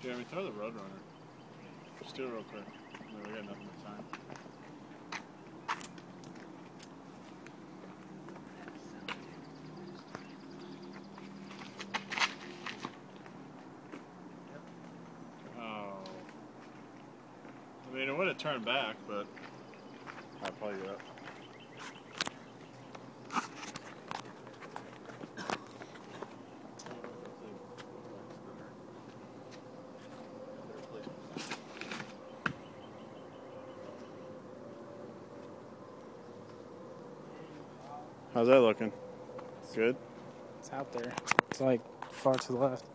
Jeremy, throw the Roadrunner. Just do it real quick. No, we got nothing but time. Oh. I mean, it would have turned back, but I'll play you up. How's that looking? Good? It's out there. It's like far to the left.